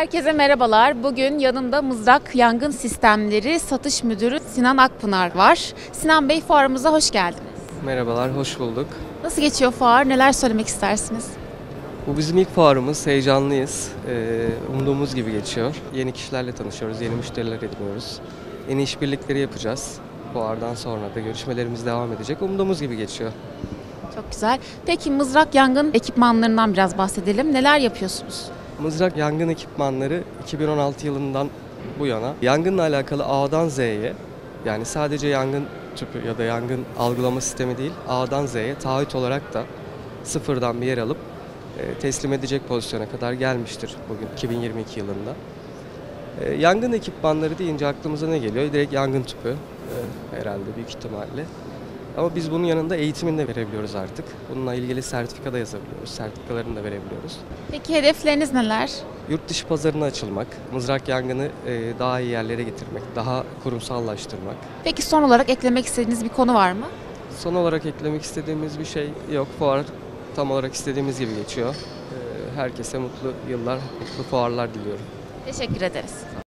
Herkese merhabalar. Bugün yanımda Mızrak Yangın Sistemleri Satış Müdürü Sinan Akpınar var. Sinan Bey, fuarımıza hoş geldiniz. Merhabalar, hoş bulduk. Nasıl geçiyor fuar? Neler söylemek istersiniz? Bu bizim ilk fuarımız, heyecanlıyız. Umduğumuz gibi geçiyor. Yeni kişilerle tanışıyoruz, yeni müşteriler ediniyoruz. Yeni işbirlikleri yapacağız. Fuardan sonra da görüşmelerimiz devam edecek. Umduğumuz gibi geçiyor. Çok güzel. Peki mızrak yangın ekipmanlarından biraz bahsedelim. Neler yapıyorsunuz? Mızrak yangın ekipmanları 2016 yılından bu yana yangınla alakalı A'dan Z'ye, yani sadece yangın tüpü ya da yangın algılama sistemi değil, A'dan Z'ye taahhüt olarak da sıfırdan bir yer alıp teslim edecek pozisyona kadar gelmiştir bugün 2022 yılında. Yangın ekipmanları deyince aklımıza ne geliyor? Direkt yangın tüpü herhalde büyük ihtimalle. Ama biz bunun yanında eğitimini de verebiliyoruz artık. Bununla ilgili sertifika da yazabiliyoruz, sertifikalarını da verebiliyoruz. Peki hedefleriniz neler? Yurt dışı pazarına açılmak, mızrak yangını daha iyi yerlere getirmek, daha kurumsallaştırmak. Peki son olarak eklemek istediğiniz bir konu var mı? Son olarak eklemek istediğimiz bir şey yok. Fuar tam olarak istediğimiz gibi geçiyor. Herkese mutlu yıllar, mutlu fuarlar diliyorum. Teşekkür ederiz.